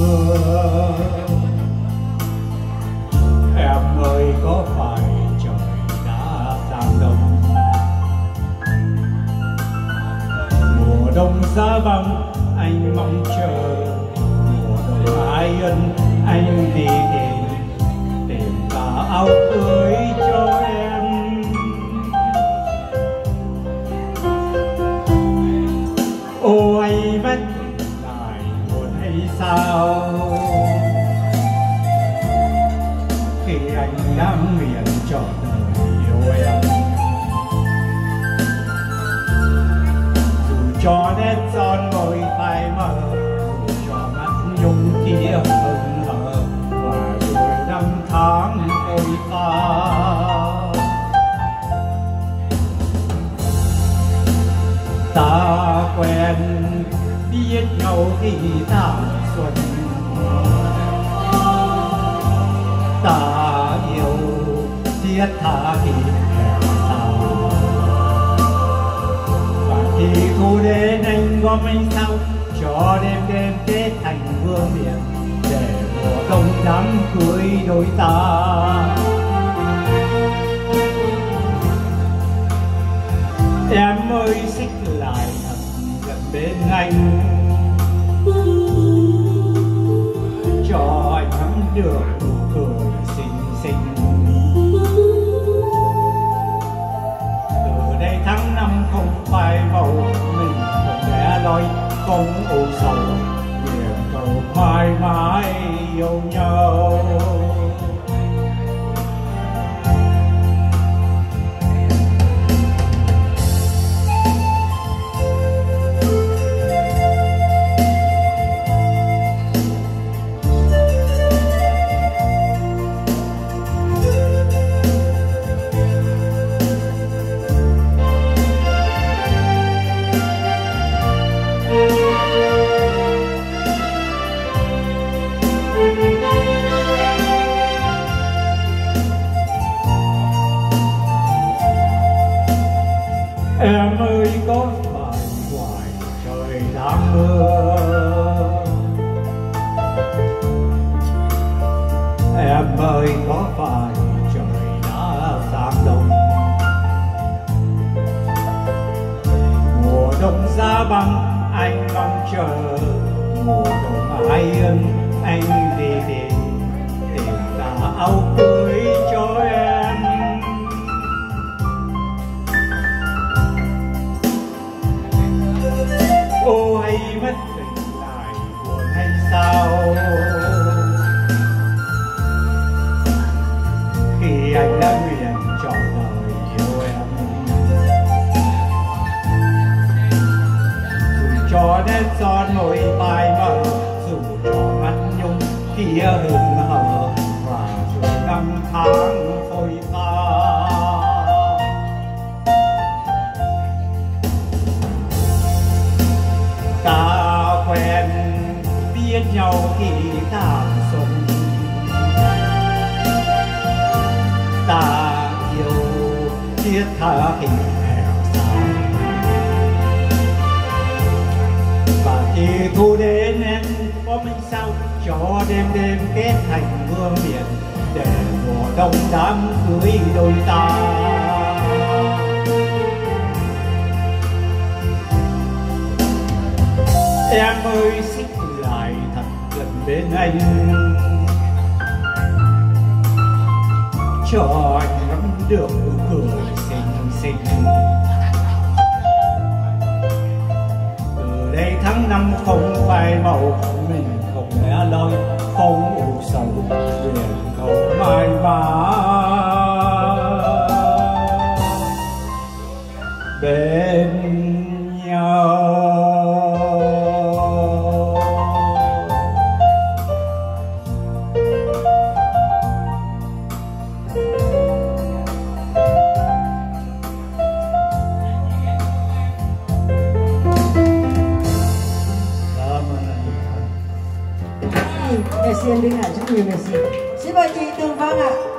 mưa. Em ơi có phải trời đã sang đông, mùa đông giá băng anh mong chờ, mùa đông ai ân anh đi tìm cả áo cưới cho em. Ôi mất lại buồn hay sao khi anh đang nguyện trọn đời yêu em. Dù cho nét son môi phai mờ, dù cho mắt nhung kia hững hờ, và dù năm tháng trôi pha. Ta quen biết nhau khi ta xuân, ta yêu thiết tha khi hẹn sao, và khi thu đến anh gom anh sao cho đêm đêm kết thành vương miện, để mùa đông đám cưới đôi ta. Em ơi xích lại thật gần bên anh, cho anh ngắm được nụ cười xinh xinh. Từ đây tháng năm không phai màu, mình không lẻ loi không ưu sầu, nguyện cầu mãi mãi yêu nhau. Em ơi có phải ngoài trời đang mưa, em ơi có phải trời đã sang đông, mùa đông giá băng anh mong chờ, mùa đông ai ân anh đi tìm cả áo cưới cho em. Ôi mất tình lại buồn hay sao khi anh đã nguyện trọn đời yêu em. Dù cho nét son môi phai mờ, dù cho mắt nhung kia hững hờ, và dù năm tháng phôi pha. Ta quen biết nhau khi ta xuân, ta yêu thiết tha khi hẹn sao, và khi thu đến em có mình sao cho đêm đêm kết thành vương miện, để mùa đông đám cưới đôi ta. Em ơi xích lại thật gần bên anh, cho anh ngắm được nụ cười xinh xinh. Từ đây tháng năm không phai màu, mình không lẻ loi không ưu sầu, nguyện cầu mãi mãi bên nhau. Merci anh Đinh Hải, rất nhiều merci. Xin mời chị Tường Vân ạ.